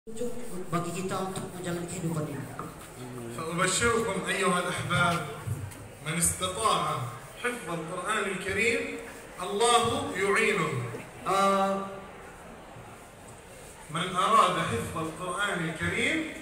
bagi kita untuk menjalani kehidupan ini. فأبشركم أيها الأحباب من استطاع حفظ القرآن الكريم الله يعينه. من أراد حفظ القرآن الكريم